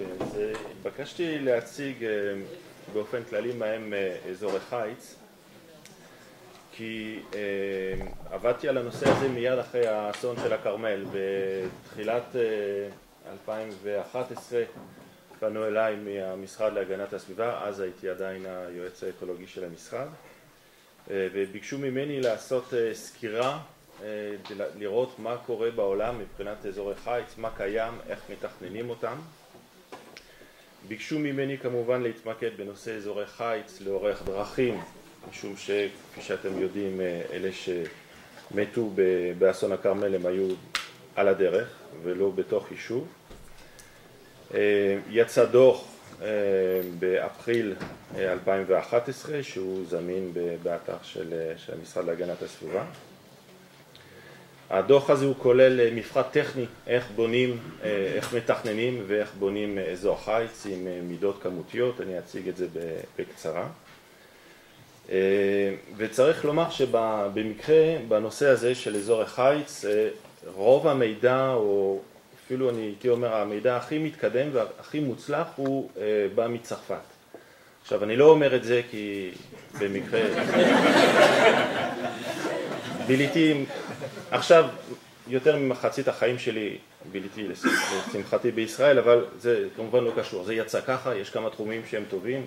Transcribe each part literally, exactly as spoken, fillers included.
אז התבקשתי להציג באופן כללי מהם אזורי חיץ, כי עבדתי על הנושא הזה מיד אחרי האסון של הכרמל. בתחילת אלפיים ואחת עשרה פנו אליי מהמשרד להגנת הסביבה, אז הייתי עדיין היועץ האקולוגי של המשרד, וביקשו ממני לעשות סקירה, לראות מה קורה בעולם מבחינת אזורי חיץ, מה קיים, איך מתכננים אותם. ביקשו ממני כמובן להתמקד בנושא אזורי חיץ לאורך דרכים, משום שכפי שאתם יודעים, אלה שמתו באסון הכרמל הם היו על הדרך ולא בתוך יישוב. יצא דוח באפריל אלפיים ואחת עשרה שהוא זמין באתר של המשרד להגנת הסביבה. הדוח הזה הוא כולל מפרט טכני, איך בונים, איך מתכננים ואיך בונים אזור חיץ עם מידות כמותיות. אני אציג את זה בקצרה. וצריך לומר שבמקרה, בנושא הזה של אזור החיץ, רוב המידע, או אפילו אני הייתי אומר, המידע הכי מתקדם והכי מוצלח הוא בא מצרפת. עכשיו, אני לא אומר את זה כי במקרה ביליתי, עכשיו יותר ממחצית החיים שלי ביליתי לשמחתי בישראל, אבל זה כמובן לא קשור, זה יצא ככה, יש כמה תחומים שהם טובים.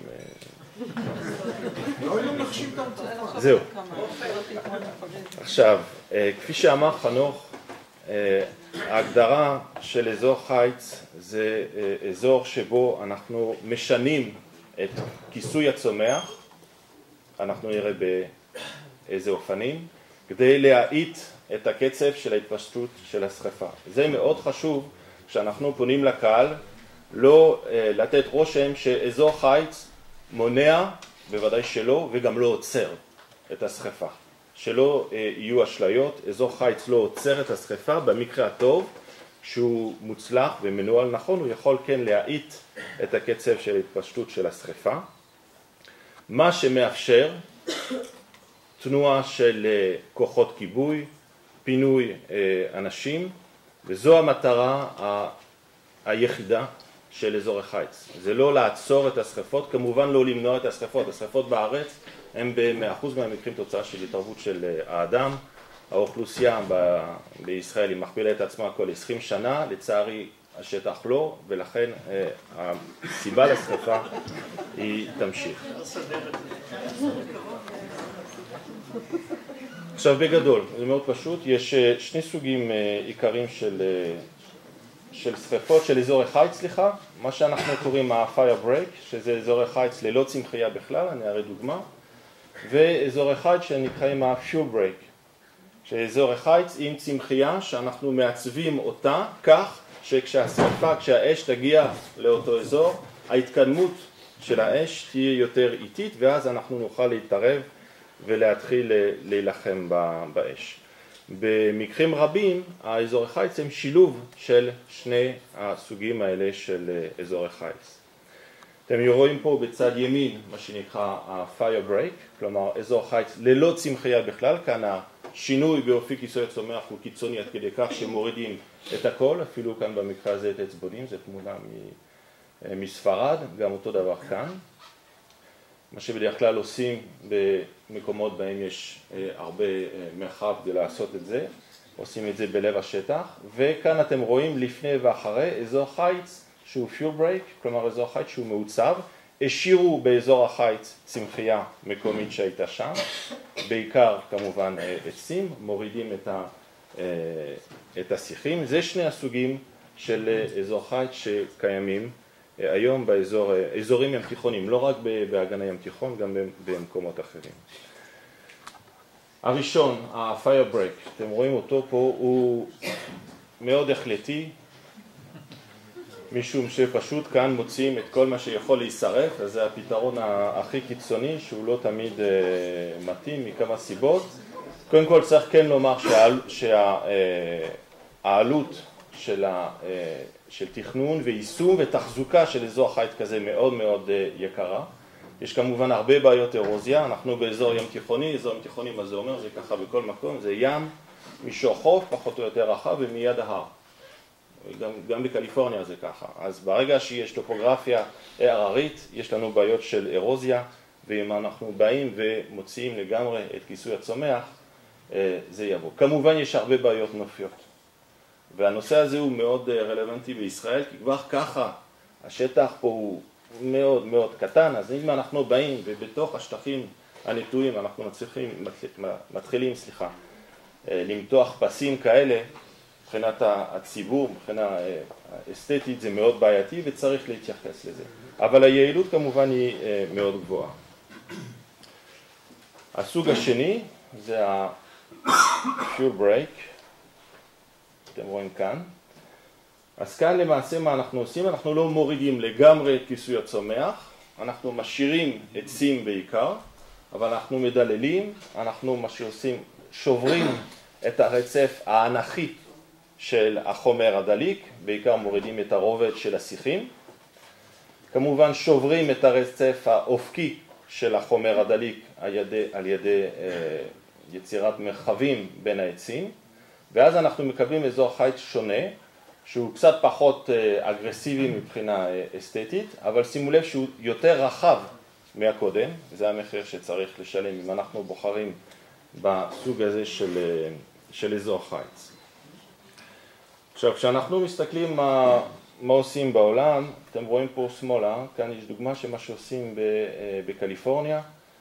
זהו. עכשיו, כפי שאמר חנוך, ההגדרה של אזור חיץ זה אזור שבו אנחנו משנים את כיסוי הצומח, אנחנו נראה באיזה אופנים, כדי להאיט את הקצב של ההתפשטות של השרפה. זה מאוד חשוב כשאנחנו פונים לקהל, לא לתת רושם שאזור חיץ מונע, בוודאי שלא, וגם לא עוצר את השרפה. שלא יהיו אשליות, אזור חיץ לא עוצר את השרפה, במקרה הטוב, שהוא מוצלח ומנוהל נכון, הוא יכול כן להאיט את הקצב של ההתפשטות של השרפה. מה שמאפשר תנועה של כוחות כיבוי, פינוי אנשים, וזו המטרה היחידה של אזור החיץ. זה לא לעצור את השרפות, כמובן לא למנוע את השרפות. השרפות בארץ הם ב-מאה אחוז מהמקרים תוצאה של התערבות של האדם. האוכלוסייה ב- בישראל היא מכפילה את עצמה כל עשרים שנה, לצערי השטח לא, ולכן הסיבה לשרפה היא תמשיך. עכשיו בגדול, זה מאוד פשוט, יש שני סוגים עיקריים של, של שריפות, של אזורי חיץ, סליחה, מה שאנחנו קוראים ה-fire break, שזה אזורי חיץ ללא צמחייה בכלל, אני אראה דוגמה, ואזורי חיץ שנקראים ה-fuel break, שאזורי חיץ עם צמחייה שאנחנו מעצבים אותה כך שכשהשריפה, כשהאש תגיע לאותו אזור, ההתקדמות של האש תהיה יותר איטית, ואז אנחנו נוכל להתערב ולהתחיל להילחם באש. במקרים רבים, האזורי חיץ הם שילוב של שני הסוגים האלה של אזורי חיץ. אתם רואים פה בצד ימין מה שנקרא ה-fire break, כלומר אזור חיץ ללא צמחייה בכלל, כאן השינוי באופי כיסוי הצומח הוא קיצוני עד כדי כך שמורידים את הכל, אפילו כאן במקרה הזה את אצבונים, זו תמונה מספרד, גם אותו דבר כאן. מה שבדרך כלל עושים במקומות בהם יש הרבה מרחב כדי לעשות את זה, עושים את זה בלב השטח, וכאן אתם רואים לפני ואחרי אזור חיץ שהוא fuel break, כלומר אזור חיץ שהוא מעוצב, השאירו באזור החיץ צמחייה מקומית שהייתה שם, בעיקר כמובן עצים, מורידים את, ה, את השיחים, זה שני הסוגים של אזור חיץ שקיימים היום באזור, אזורים ים תיכונים, לא רק בהגנה ים תיכון, גם במקומות אחרים. הראשון, ה-fire break, אתם רואים אותו פה, הוא מאוד החלטי, משום שפשוט כאן מוצאים את כל מה שיכול להישרף, אז זה הפתרון הכי קיצוני, שהוא לא תמיד מתאים מכמה סיבות. קודם כל צריך כן לומר שהעלות של ה... של תכנון ויישום ותחזוקה של אזור חיץ כזה מאוד מאוד יקרה. יש כמובן הרבה בעיות אירוזיה, אנחנו באזור ים תיכוני, אזור ים תיכוני מה זה אומר, זה ככה בכל מקום, זה ים, מישור חוף, פחות או יותר רחב ומיד ההר. גם, גם בקליפורניה זה ככה. אז ברגע שיש טופוגרפיה הררית, יש לנו בעיות של אירוזיה, ואם אנחנו באים ומוציאים לגמרי את כיסוי הצומח, זה יבוא. כמובן יש הרבה בעיות נופיות. והנושא הזה הוא מאוד רלוונטי בישראל, כי כבר ככה השטח פה הוא מאוד מאוד קטן, אז אם אנחנו באים ובתוך השטחים הנטועים אנחנו מצליחים, מתחילים, סליחה, למתוח פסים כאלה, מבחינת הציבור, מבחינה אסתטית זה מאוד בעייתי וצריך להתייחס לזה. אבל היעילות כמובן היא מאוד גבוהה. הסוג השני זה ה-fuel break, אתם רואים כאן. אז כאן למעשה מה אנחנו עושים? אנחנו לא מורידים לגמרי את כיסוי הצומח, אנחנו משאירים עצים בעיקר, אבל אנחנו מדללים, אנחנו מה שעושים, שוברים את הרצף האנכי של החומר הדליק, בעיקר מורידים את הרובד של השיחים. כמובן שוברים את הרצף האופקי של החומר הדליק על ידי, על ידי אה, יצירת מרחבים בין העצים, ואז אנחנו מקבלים אזור חיץ שונה, שהוא קצת פחות אה, אגרסיבי מבחינה אה, אסתטית, אבל שימו לב שהוא יותר רחב מהקודם, זה המחיר שצריך לשלם אם אנחנו בוחרים בסוג הזה של, אה, של אזור חיץ. עכשיו, כשאנחנו מסתכלים מה, מה עושים בעולם, אתם רואים פה שמאלה, כאן יש דוגמה שמה שעושים בקליפורניה,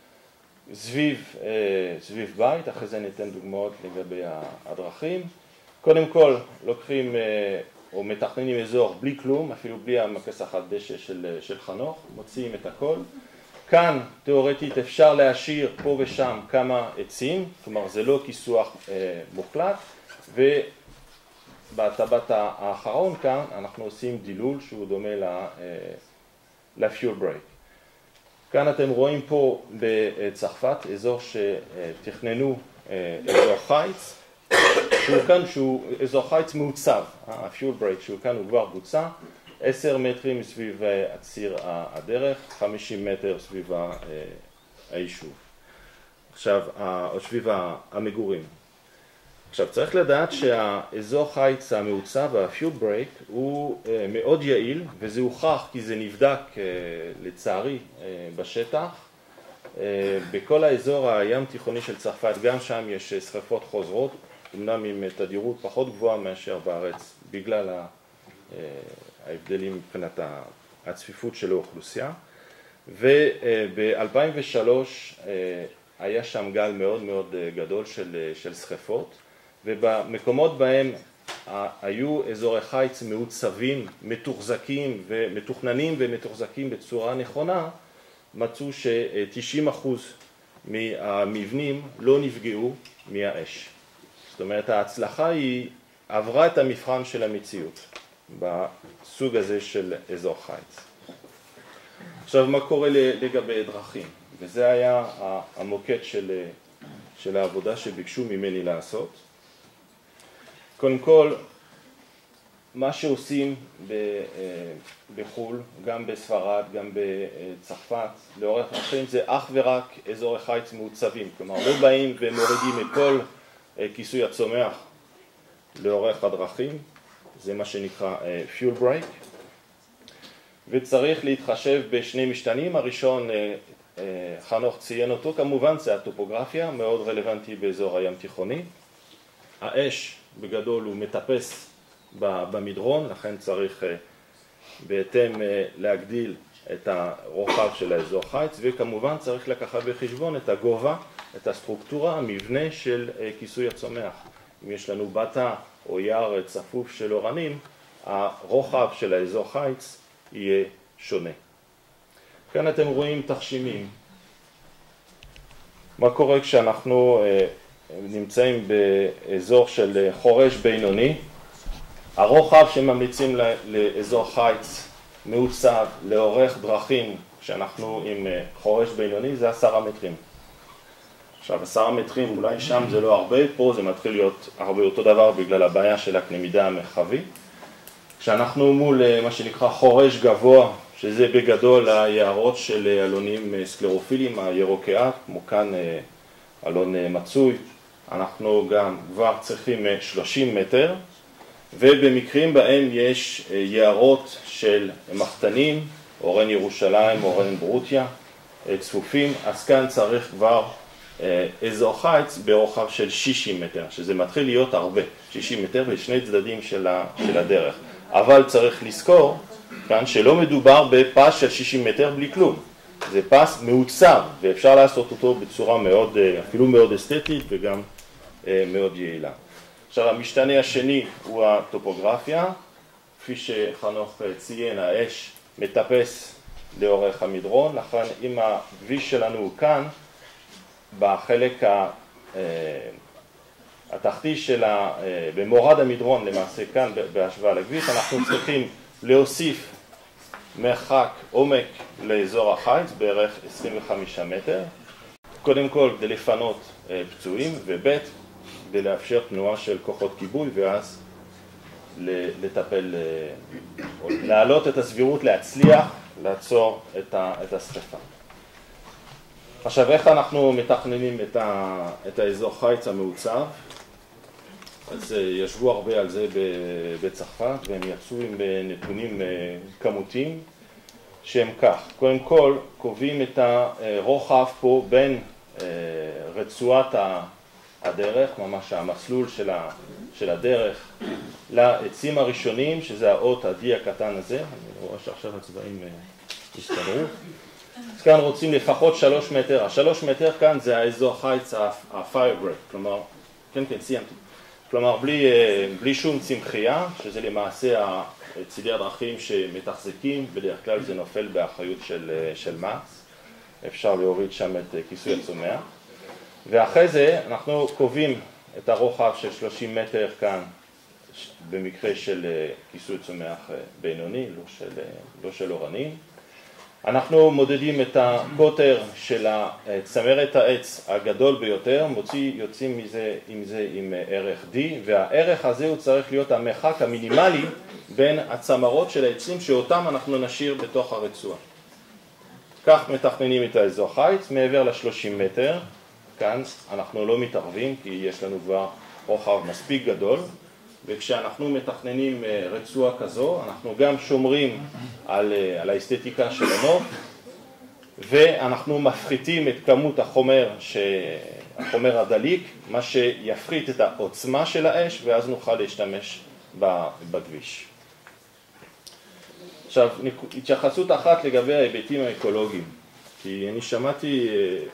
סביב, סביב בית, אחרי זה ניתן דוגמאות לגבי הדרכים. קודם כל, לוקחים או מתכננים אזור בלי כלום, אפילו בלי המכסחת דשא של, של חנוך, מוציאים את הכל. כאן, תיאורטית, אפשר להשאיר פה ושם כמה עצים, כלומר זה לא כיסוח מוחלט, ו... בטבעת האחרון כאן אנחנו עושים דילול שהוא דומה ל-fuel break. כאן אתם רואים פה בצרפת אזור שתכננו אזור חיץ, שהוא כאן שהוא אזור חיץ מעוצב, ה-fuel break שהוא כאן הוא כבר בוצע, עשרה מטרים סביב הציר הדרך, חמישים מטר סביב היישוב. עכשיו, או סביב המגורים. עכשיו צריך לדעת שהאזור חיץ המעוצב, ה-fuel break, הוא מאוד יעיל, וזה הוכח כי זה נבדק לצערי בשטח. בכל האזור הים תיכוני של צרפת, גם שם יש שריפות חוזרות, אמנם עם תדירות פחות גבוהה מאשר בארץ, בגלל ההבדלים מבחינת הצפיפות של האוכלוסייה. וב-אלפיים ושלוש היה שם גל מאוד מאוד גדול של, של שריפות, ובמקומות בהם היו אזורי חיץ מעוצבים, מתוחזקים ומתוכננים ומתוחזקים בצורה נכונה, מצאו ש-תשעים אחוז מהמבנים לא נפגעו מהאש. זאת אומרת, ההצלחה היא עברה את המבחן של המציאות בסוג הזה של אזור חיץ. עכשיו, מה קורה לגבי דרכים? וזה היה המוקד של, של העבודה שביקשו ממני לעשות. קודם כל, מה שעושים בחו"ל, גם בספרד, גם בצרפת, לאורך השנים זה אך ורק אזורי חיץ מעוצבים. כלומר, לא באים ומורידים את כל כיסוי הצומח לאורך הדרכים, זה מה שנקרא fuel break. וצריך להתחשב בשני משתנים. הראשון, חנוך ציין אותו, כמובן זה הטופוגרפיה, מאוד רלוונטי באזור הים תיכוני. האש בגדול הוא מטפס במדרון, לכן צריך בהתאם להגדיל את הרוחב של האזור חיץ, וכמובן צריך לקחת בחשבון את הגובה, את הסטרוקטורה, המבנה של כיסוי הצומח. אם יש לנו בטה או יער צפוף של אורנים, הרוחב של האזור חיץ יהיה שונה. כאן אתם רואים תחשימים. מה קורה כשאנחנו נמצאים באזור של חורש בינוני? הרוחב שממליצים לאזור חיץ מעוצב לאורך דרכים כשאנחנו עם חורש בינוני זה עשרה מטרים. עכשיו עשרה מטרים אולי שם זה לא הרבה, פה זה מתחיל להיות הרבה אותו דבר בגלל הבעיה של הקנה מידה המרחבי. כשאנחנו מול מה שנקרא חורש גבוה, שזה בגדול היערות של אלונים סקלרופילים, הירוקיה, כמו כאן אלון מצוי, אנחנו גם כבר צריכים שלושים מטר, ובמקרים בהם יש יערות של מחתנים, אורן ירושלים, אורן ברותיה, צפופים, אז כאן צריך כבר אזור חיץ ברוחב של שישים מטר, שזה מתחיל להיות הרבה, שישים מטר בשני צדדים של הדרך. אבל צריך לזכור כאן שלא מדובר בפס של שישים מטר בלי כלום. זה פס מעוצב, ואפשר לעשות אותו בצורה מאוד, אפילו מאוד אסתטית וגם מאוד יעילה. עכשיו, המשתנה השני הוא הטופוגרפיה. כפי שחנוך ציין, האש מטפס לאורך המדרון, לכן אם הכביש שלנו הוא כאן, בחלק התחתי של ה... במורד המדרון, למעשה כאן בהשוואה לכביש, אנחנו צריכים להוסיף מרחק עומק לאזור החיץ, בערך עשרים וחמישה מטר. קודם כל כדי לפנות פצועים, וב' כדי לאפשר תנועה של כוחות כיבוי, ואז לטפל, או להעלות את הסבירות להצליח, לעצור את השרפה. עכשיו, איך אנחנו מתכננים את, ה, את האזור חיץ המעוצב? אז ישבו הרבה על זה בצרפת, והם יצאו עם נתונים כמותיים, שהם כך. קודם כל, קובעים את הרוחב פה בין רצועת הדרך, ממש המסלול של, ה, של הדרך, לעצים הראשונים, שזה האות ה-D הקטן הזה. אני רואה שעכשיו הצבעים הסתדרו. אז כאן רוצים לפחות שלוש מטר. השלוש מטר כאן זה האזור חיץ ה-fire break, כלומר, כן, כן, סיימתי. כלומר, בלי, בלי שום צמחייה, שזה למעשה צידי הדרכים שמתחזקים, בדרך כלל זה נופל באחריות של, של מקס. אפשר להוריד שם את כיסוי הצומח. ואחרי זה אנחנו קובעים את הרוחב של שלושים מטר כאן, במקרה של כיסוי צומח בינוני, לא של, לא של אורנים. אנחנו מודדים את הקוטר של צמרת העץ הגדול ביותר, מוציא, יוצאים מזה, עם זה עם ערך D, והערך הזה הוא צריך להיות המרחק המינימלי בין הצמרות של העצים שאותם אנחנו נשאיר בתוך הרצועה. כך מתכננים את האזור חיץ, מעבר ל-שלושים מטר, כאן אנחנו לא מתערבים כי יש לנו כבר רוחב מספיק גדול, וכשאנחנו מתכננים רצועה כזו, אנחנו גם שומרים על, על האסתטיקה של הנוף, ואנחנו מפחיתים את כמות החומר, ש... החומר הדליק, מה שיפחית את העוצמה של האש, ואז נוכל להשתמש בכביש. עכשיו, התייחסות אחת לגבי ההיבטים האקולוגיים, כי אני שמעתי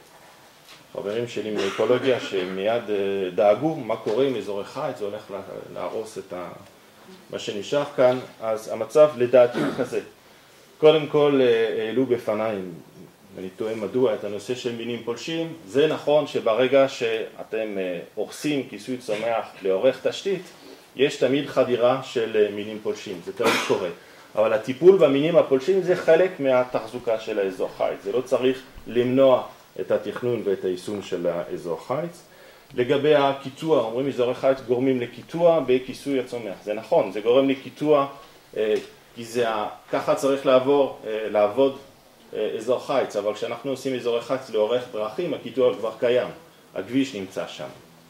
חברים שלי מאקולוגיה שמיד דאגו מה קורה עם אזורי חיץ, זה הולך להרוס את מה שנשאר כאן. אז המצב לדעתי הוא כזה. קודם כל העלו בפניי, אני טועה מדוע, את הנושא של מינים פולשים. זה נכון שברגע שאתם הורסים כיסוי צומח לאורך תשתית, יש תמיד חדירה של מינים פולשים, זה תמיד קורה. אבל הטיפול במינים הפולשים זה חלק מהתחזוקה של האזור חיץ, זה לא צריך למנוע את התכנון ואת היישום של האזור חיץ. לגבי הקיטוע, אומרים אזורי חיץ גורמים לקיטוע בכיסוי הצומח. זה נכון, זה גורם לקיטוע, כי זה, ככה צריך לעבור, לעבוד אזור חיץ, אבל כשאנחנו עושים אזורי חיץ לאורך דרכים, הקיטוע כבר קיים, הכביש נמצא שם.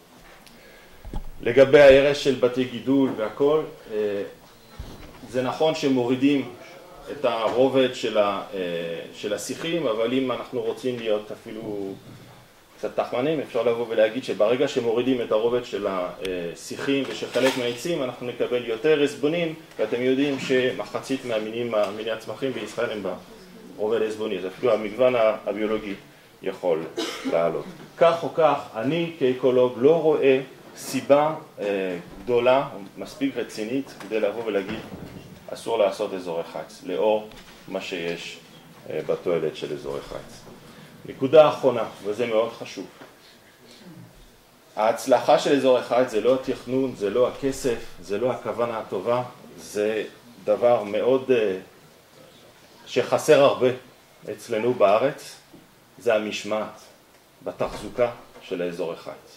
לגבי ההרס של בתי גידול והכל, זה נכון שמורידים את הרובד של, ה, של השיחים, אבל אם אנחנו רוצים להיות אפילו קצת תחמנים, אפשר לבוא ולהגיד שברגע שמורידים את הרובד של השיחים ושחלק מהעצים, אנחנו נקבל יותר עזבונים, ואתם יודעים שמחצית מהמינים, מיני הצמחים בישראל הם ברובד עזבוני, אז אפילו המגוון הביולוגי יכול לעלות. כך או כך, אני כאקולוג לא רואה סיבה גדולה, מספיק רצינית, כדי לבוא ולהגיד אסור לעשות אזורי חיץ, לאור מה שיש בתועלת של אזורי חיץ. נקודה אחרונה, וזה מאוד חשוב. ההצלחה של אזורי חיץ זה לא התכנון, זה לא הכסף, זה לא הכוונה הטובה, זה דבר מאוד שחסר הרבה אצלנו בארץ, זה המשמעת בתחזוקה של האזורי חיץ.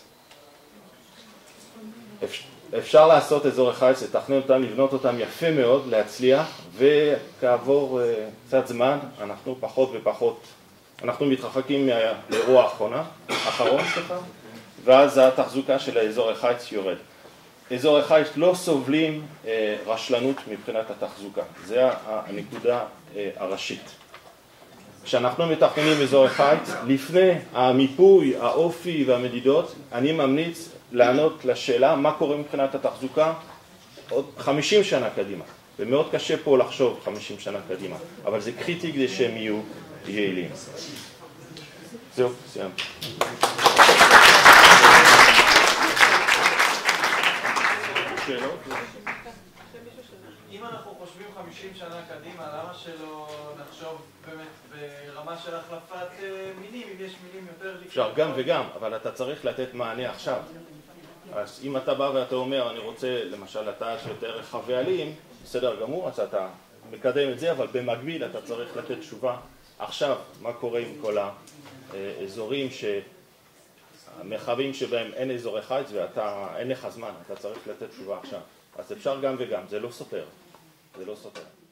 אפשר לעשות אזורי חיץ, לתכנן אותם, לבנות אותם יפה מאוד, להצליח, וכעבור קצת זמן אנחנו פחות ופחות, אנחנו מתרחקים מהאירוע האחרונה, האחרון, סליחה, ואז התחזוקה של האזורי חיץ יורד. אזורי חיץ לא סובלים אה, רשלנות מבחינת התחזוקה. זה הנקודה אה, הראשית. כשאנחנו מתכננים אזורי חיץ, לפני המיפוי, האופי והמדידות, אני ממליץ לענות לשאלה מה קורה מבחינת התחזוקה עוד חמישים שנה קדימה. ומאוד קשה פה לחשוב חמישים שנה קדימה, אבל זה קריטי כדי שהם יהיו יעילים. זהו, סיימת. שאלות? אם אנחנו חושבים חמישים שנה קדימה, למה שלא נחשוב באמת ברמה של החלפת מינים, אם יש מינים יותר... אפשר גם וגם, אבל אתה צריך לתת מענה עכשיו. אז אם אתה בא ואתה אומר, אני רוצה למשל אתה שיותר רחבי עלים, בסדר גמור, אז אתה מקדם את זה, אבל במקביל אתה צריך לתת תשובה עכשיו, מה קורה עם כל האזורים, המרחבים שבהם אין אזורי חיץ ואין לך זמן, אתה צריך לתת תשובה עכשיו. אז אפשר גם וגם, זה לא סותר, זה לא סותר.